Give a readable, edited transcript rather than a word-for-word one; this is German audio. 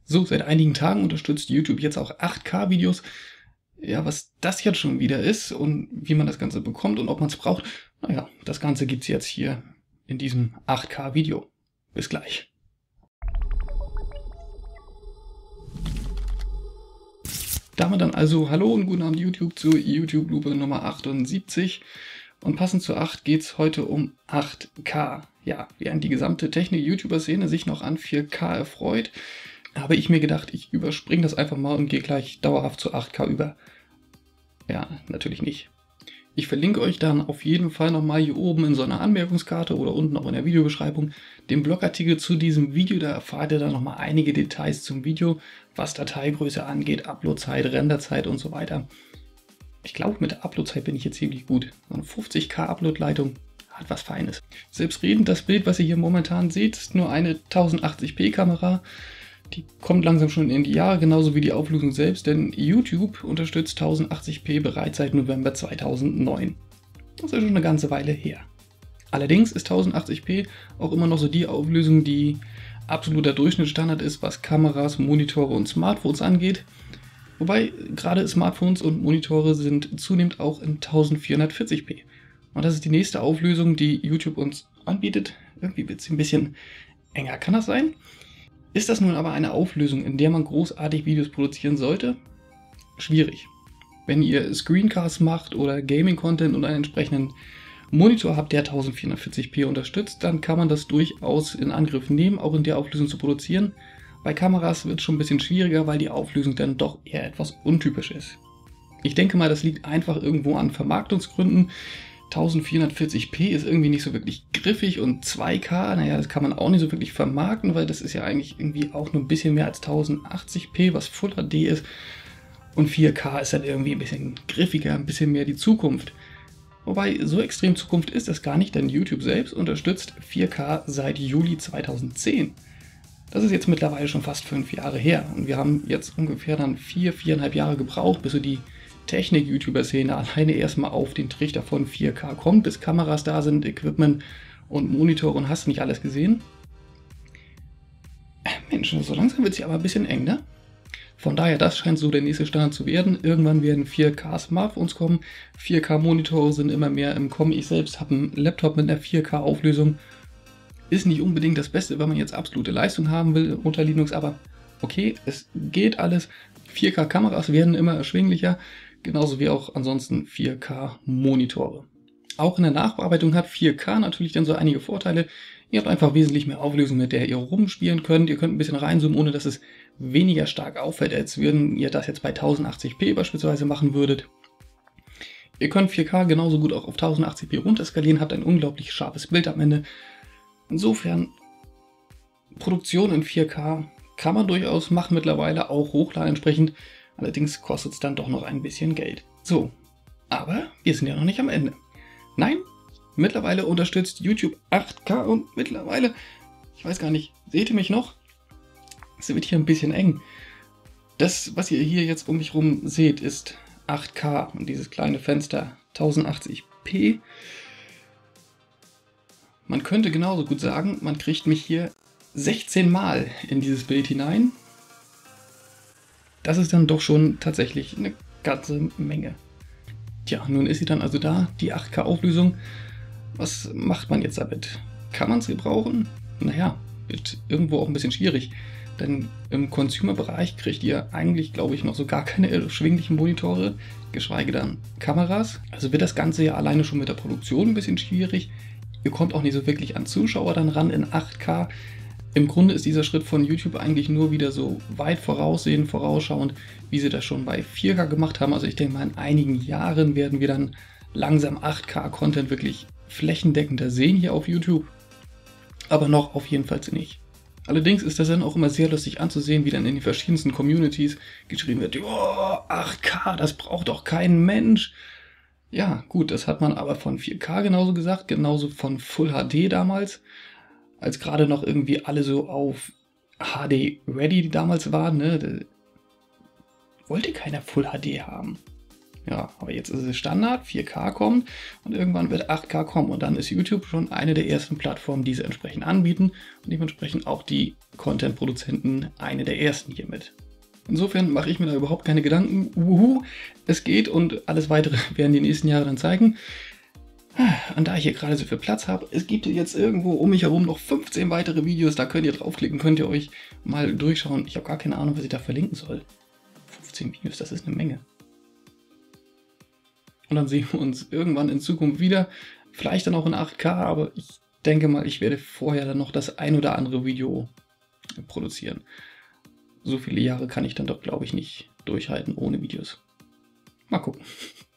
So, seit einigen Tagen unterstützt YouTube jetzt auch 8K-Videos. Ja, was das jetzt schon wieder ist und wie man das Ganze bekommt und ob man es braucht, naja, das Ganze gibt's jetzt hier in diesem 8K-Video. Bis gleich. Damit dann also hallo und guten Abend YouTube zu YouTube-Lupe Nummer 78. Und passend zu 8 geht's heute um 8K. Ja, während die gesamte Technik-YouTuber-Szene sich noch an 4K erfreut, habe ich mir gedacht, ich überspringe das einfach mal und gehe gleich dauerhaft zu 8K über. Ja, natürlich nicht. Ich verlinke euch dann auf jeden Fall nochmal hier oben in so einer Anmerkungskarte oder unten auch in der Videobeschreibung den Blogartikel zu diesem Video. Da erfahrt ihr dann nochmal einige Details zum Video, was Dateigröße angeht, Uploadzeit, Renderzeit und so weiter. Ich glaube, mit der Uploadzeit bin ich jetzt ziemlich gut. So eine 50K Uploadleitung hat was Feines. Selbstredend, das Bild, was ihr hier momentan seht, ist nur eine 1080p Kamera. Die kommt langsam schon in die Jahre, genauso wie die Auflösung selbst, denn YouTube unterstützt 1080p bereits seit November 2009. Das ist schon eine ganze Weile her. Allerdings ist 1080p auch immer noch so die Auflösung, die absoluter Durchschnittsstandard ist, was Kameras, Monitore und Smartphones angeht. Wobei gerade Smartphones und Monitore sind zunehmend auch in 1440p. Und das ist die nächste Auflösung, die YouTube uns anbietet. Irgendwie wird es ein bisschen enger, kann das sein? Ist das nun aber eine Auflösung, in der man großartig Videos produzieren sollte? Schwierig. Wenn ihr Screencasts macht oder Gaming-Content und einen entsprechenden Monitor habt, der 1440p unterstützt, dann kann man das durchaus in Angriff nehmen, auch in der Auflösung zu produzieren. Bei Kameras wird es schon ein bisschen schwieriger, weil die Auflösung dann doch eher etwas untypisch ist. Ich denke mal, das liegt einfach irgendwo an Vermarktungsgründen. 1440p ist irgendwie nicht so wirklich griffig und 2K, naja, das kann man auch nicht so wirklich vermarkten, weil das ist ja eigentlich irgendwie auch nur ein bisschen mehr als 1080p, was Full HD ist. Und 4K ist dann irgendwie ein bisschen griffiger, ein bisschen mehr die Zukunft. Wobei, so extrem Zukunft ist das gar nicht, denn YouTube selbst unterstützt 4K seit Juli 2010. Das ist jetzt mittlerweile schon fast 5 Jahre her und wir haben jetzt ungefähr dann 4,5 Jahre gebraucht, bis so die Technik-YouTuber-Szene alleine erstmal auf den Trichter von 4K kommt, bis Kameras da sind, Equipment und Monitore und hast nicht alles gesehen. Mensch, so langsam wird es ja aber ein bisschen eng, ne? Von daher, das scheint so der nächste Standard zu werden. Irgendwann werden 4K-Smartphones kommen, 4K-Monitore sind immer mehr im Kommen. Ich selbst habe einen Laptop mit einer 4K-Auflösung. Ist nicht unbedingt das Beste, wenn man jetzt absolute Leistung haben will unter Linux, aber okay, es geht alles. 4K-Kameras werden immer erschwinglicher, genauso wie auch ansonsten 4K-Monitore. Auch in der Nachbearbeitung hat 4K natürlich dann so einige Vorteile. Ihr habt einfach wesentlich mehr Auflösung, mit der ihr rumspielen könnt. Ihr könnt ein bisschen reinzoomen, ohne dass es weniger stark auffällt, als wenn ihr das jetzt bei 1080p beispielsweise machen würdet. Ihr könnt 4K genauso gut auch auf 1080p runterskalieren, habt ein unglaublich scharfes Bild am Ende. Insofern, Produktion in 4K kann man durchaus machen mittlerweile, auch hochladen entsprechend. Allerdings kostet es dann doch noch ein bisschen Geld. So, aber wir sind ja noch nicht am Ende. Nein, mittlerweile unterstützt YouTube 8K und mittlerweile, ich weiß gar nicht, seht ihr mich noch? Es wird hier ein bisschen eng. Das, was ihr hier jetzt um mich rum seht, ist 8K und dieses kleine Fenster 1080p. Man könnte genauso gut sagen, man kriegt mich hier 16 Mal in dieses Bild hinein. Das ist dann doch schon tatsächlich eine ganze Menge. Tja, nun ist sie dann also da, die 8K Auflösung. Was macht man jetzt damit? Kann man es gebrauchen? Naja, wird irgendwo auch ein bisschen schwierig. Denn im Consumer-Bereich kriegt ihr eigentlich, glaube ich, noch so gar keine erschwinglichen Monitore, geschweige dann Kameras. Also wird das Ganze ja alleine schon mit der Produktion ein bisschen schwierig. Ihr kommt auch nicht so wirklich an Zuschauer dann ran in 8K. Im Grunde ist dieser Schritt von YouTube eigentlich nur wieder so weit vorausschauend, wie sie das schon bei 4K gemacht haben. Also ich denke mal, in einigen Jahren werden wir dann langsam 8K-Content wirklich flächendeckender sehen hier auf YouTube. Aber noch auf jeden Fall nicht. Allerdings ist das dann auch immer sehr lustig anzusehen, wie dann in den verschiedensten Communities geschrieben wird, oh, 8K, das braucht doch kein Mensch. Ja, gut, das hat man aber von 4K genauso gesagt, genauso von Full HD damals. Als gerade noch irgendwie alle so auf HD Ready damals waren, ne, wollte keiner Full HD haben. Ja, aber jetzt ist es Standard, 4K kommt und irgendwann wird 8K kommen und dann ist YouTube schon eine der ersten Plattformen, die sie entsprechend anbieten und dementsprechend auch die Content-Produzenten eine der ersten hiermit. Insofern mache ich mir da überhaupt keine Gedanken. Es geht und alles weitere werden die nächsten Jahre dann zeigen. Und da ich hier gerade so viel Platz habe, es gibt jetzt irgendwo um mich herum noch 15 weitere Videos, da könnt ihr draufklicken, könnt ihr euch mal durchschauen. Ich habe gar keine Ahnung, was ich da verlinken soll. 15 Videos, das ist eine Menge. Und dann sehen wir uns irgendwann in Zukunft wieder. Vielleicht dann auch in 8K, aber ich denke mal, ich werde vorher dann noch das ein oder andere Video produzieren. So viele Jahre kann ich dann doch, glaube ich, nicht durchhalten ohne Videos. Mal gucken.